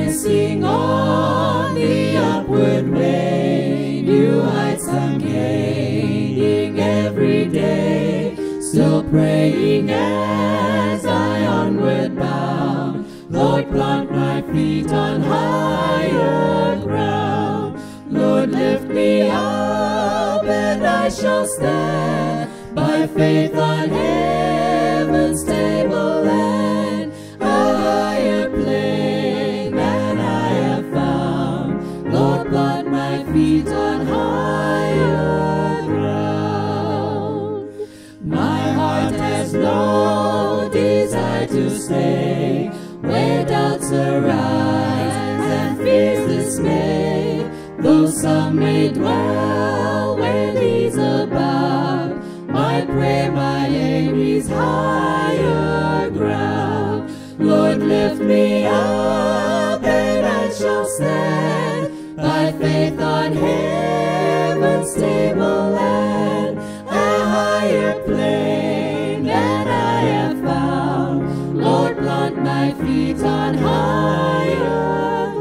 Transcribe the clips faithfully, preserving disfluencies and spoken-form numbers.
pressing on the upward way, new heights I'm gaining every day, still praying as I onward bound. Lord, plant my feet on higher ground. Lord, lift me up and I shall stand by faith on heaven's tableland, a higher plane than I have found. Lord, plant my feet on higher ground. My heart has no desire to stay where doubts arise and fears dismay, though some may dwell where these abound. My prayer, my aim is higher ground. Lord, lift me up and I shall stand by faith on heaven's tableland, a higher plane than I have found. Lord, plant my feet on higher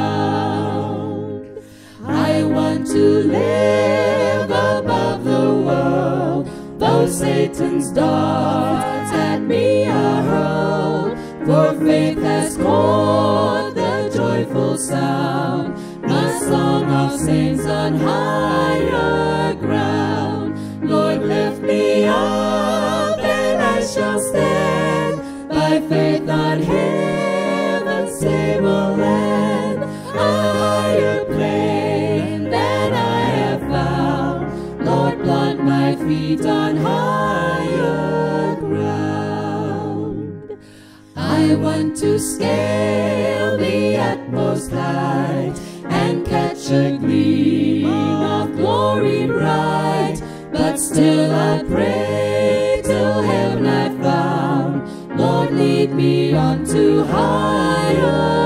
ground. I want to live above the world, though Satan's darts at me are hurled, for faith has caught the joyful sound, the song of saints on higher ground. Lord, lift me up and I shall stand by faith on heaven's tableland, a higher plane than I have found. Lord, plant my feet on higher ground. I want to scale the utmost height and catch a gleam of glory bright, but still I pray till heaven I found. Lord, lead me on to higher